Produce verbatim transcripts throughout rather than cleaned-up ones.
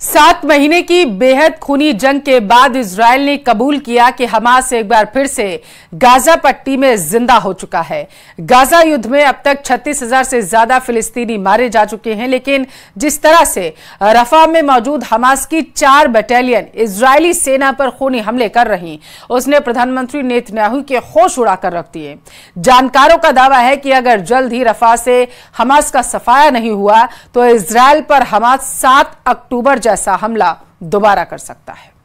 सात महीने की बेहद खूनी जंग के बाद इजरायल ने कबूल किया कि हमास एक बार फिर से गाजा पट्टी में जिंदा हो चुका है। गाजा युद्ध में अब तक छत्तीस हजार से ज्यादा फिलिस्तीनी मारे जा चुके हैं, लेकिन जिस तरह से रफा में मौजूद हमास की चार बटालियन इजरायली सेना पर खूनी हमले कर रही, उसने प्रधानमंत्री नेतन्याहू के होश उड़ाकर रख दिए। जानकारों का दावा है कि अगर जल्द ही रफा से हमास का सफाया नहीं हुआ तो इजरायल पर हमास सात अक्टूबर जैसा हमला दोबारा कर सकता है।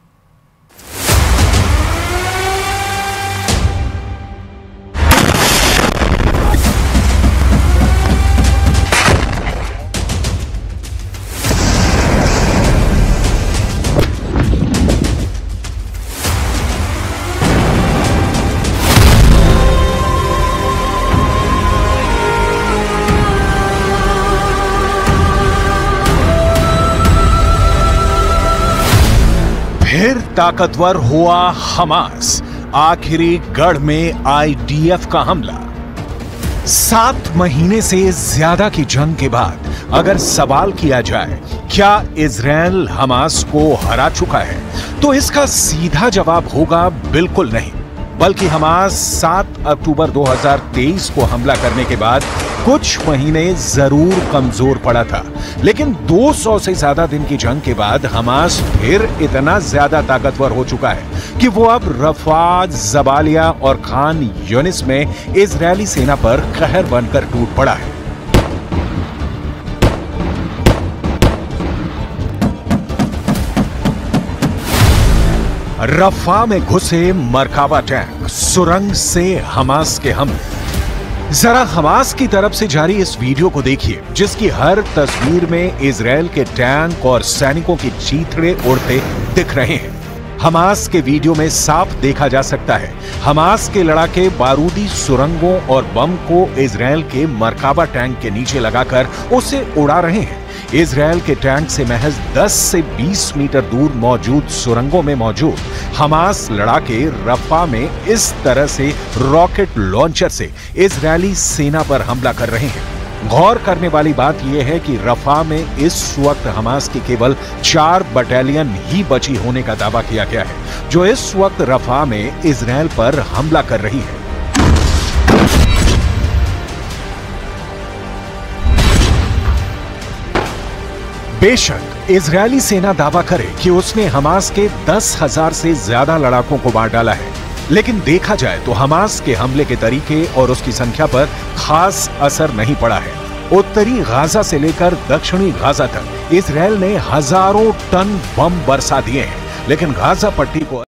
फिर ताकतवर हुआ हमास, आखिरी गढ़ में आईडीएफ का हमला। सात महीने से ज्यादा की जंग के बाद अगर सवाल किया जाए क्या इजरायल हमास को हरा चुका है, तो इसका सीधा जवाब होगा बिल्कुल नहीं, बल्कि हमास सात अक्टूबर दो हज़ार तेईस को हमला करने के बाद कुछ महीने जरूर कमजोर पड़ा था, लेकिन दो सौ से ज्यादा दिन की जंग के बाद हमास फिर इतना ज्यादा ताकतवर हो चुका है कि वो अब रफा, जबालिया और खान यूनिस में इजरायली सेना पर कहर बनकर टूट पड़ा है। रफा में घुसे मरकावा टैंक, सुरंग से हमास के हमले। जरा हमास की तरफ से जारी इस वीडियो को देखिए, जिसकी हर तस्वीर में इजरायल के टैंक और सैनिकों की चीथड़े उड़ते दिख रहे हैं। हमास के वीडियो में साफ देखा जा सकता है हमास के लड़ाके बारूदी सुरंगों और बम को इजरायल के मरकावा टैंक के नीचे लगाकर उसे उड़ा रहे हैं। इजरायल के टैंक से महज दस से बीस मीटर दूर मौजूद सुरंगों में मौजूद हमास लड़ाके रफा में इस तरह से रॉकेट लॉन्चर से इजरायली सेना पर हमला कर रहे हैं। गौर करने वाली बात यह है कि रफा में इस वक्त हमास की केवल चार बटालियन ही बची होने का दावा किया गया है, जो इस वक्त रफा में इजरायल पर हमला कर रही है। बेशक इजरायली सेना दावा करे कि उसने हमास के दस हजार से ज्यादा लड़ाकों को मार डाला है, लेकिन देखा जाए तो हमास के हमले के तरीके और उसकी संख्या पर खास असर नहीं पड़ा है। उत्तरी गाजा से लेकर दक्षिणी गाजा तक इजरायल ने हजारों टन बम बरसा दिए हैं, लेकिन गाजा पट्टी को